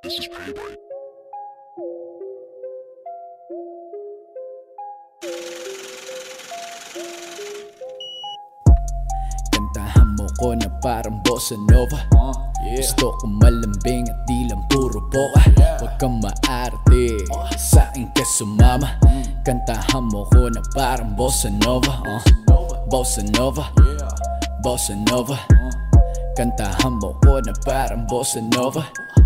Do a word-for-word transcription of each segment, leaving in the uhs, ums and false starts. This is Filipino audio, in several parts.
This is Payboy. Kantahan mo ko na parang bossa nova. uh, yeah. Gusto ko malambing at di lang puro boka. yeah. Huwag kang maarte, uh, sa akin ka sumama. mm. Kantahan mo ko na parang bossa nova. uh, Bossa nova, yeah. Bossa nova. uh. Kantahan mo ko na parang bossa nova.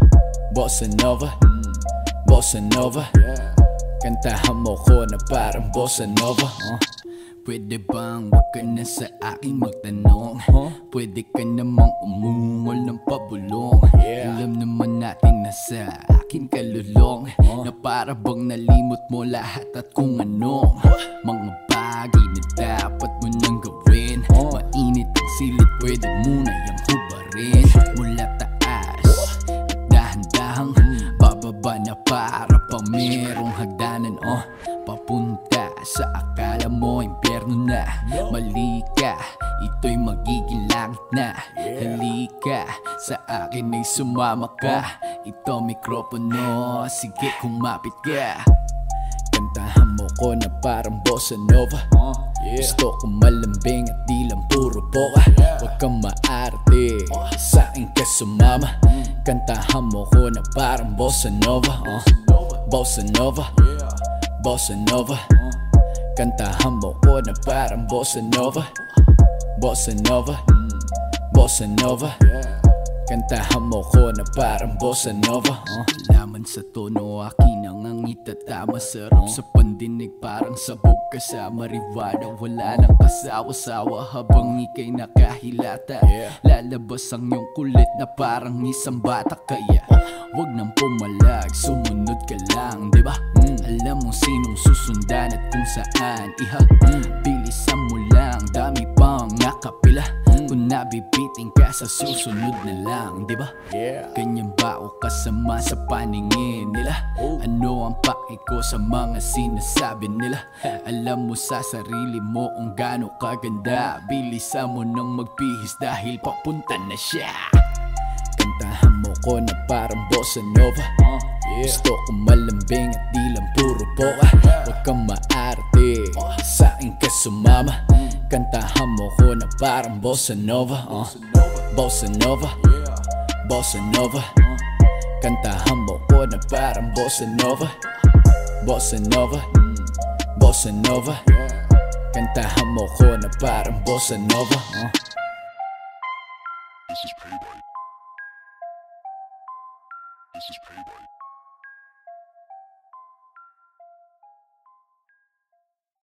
Bossa nova, mm. Bossa nova, yeah. Kantahan mo ko na parang bossa nova. uh. Pwede bang wag ka na sa akin magtanong? huh? Pwede ka namang umungol ng pabulong. yeah. Alam naman natin na sa akin ka lulong. huh? Na para bang nalimot mo lahat at kung anong mga bagay na dapat mo nang gawin. huh? Mainit ang silid, pwede muna yung hubarin. Mula taas, dahan-dahang bababa na para pa merong hagdanan. oh Papunta sa akala mo impyerno na. Mali ka, ito'y magiging langit na. Halika, sa akin ay sumama ka. Ito mikropono, sige kumapit ka. Kantahan mo ko na parang bossa nova. uh, yeah. Gusto ko malambing at di lang puro boka. yeah. Huwag kang maarte, uh, sa akin ka sumama. mm. Kantahan mo ko na parang bossa nova. uh, Bossa nova, yeah. Bossa nova. uh. Kantahan mo ko na parang bossa nova. Bossa nova, mm. Bossa nova, yeah. Kantahan mo ko na parang bossa nova. uh. Laman sa tono, akin ang ang itatama. Sarap uh. sa pandinig, parang sabog kasama Rivada. Wala nang kasawa-sawa habang ika'y nakahilata. yeah. Lalabas ang iyong kulit na parang isang bata. Kaya wag nang pumalag, sumunod ka lang, diba? mm. Alam mo sinong susundan at kung saan iha. mm. Bilisan mo lang, dami pang nakapila. mm. Kung nabibiting ka sa susunod na lang, diba? yeah. Ganyan ba o kasama sa paningin nila? oh. Ano ang paki ko sa mga sinasabi nila? Alam mo sa sarili mo kung gaano kaganda. Bilisan mo nang magbihis dahil papunta na siya. Kantahan mo ko na parang bossa nova. uh, yeah. Gusto ko malambing at di lang puro boka. yeah. Huwag kang maarte, uh, sa akin ka sumama. mm. Kantahan mo ko na parang bossa nova. uh. Bossa nova, yeah. Bossa nova. uh. Kantahan mo ko na parang bossa nova. Bossa nova, mm. Bossa nova, yeah. Kantahan mo ko na parang bossa nova. uh. This is Payboy. This is Payboy.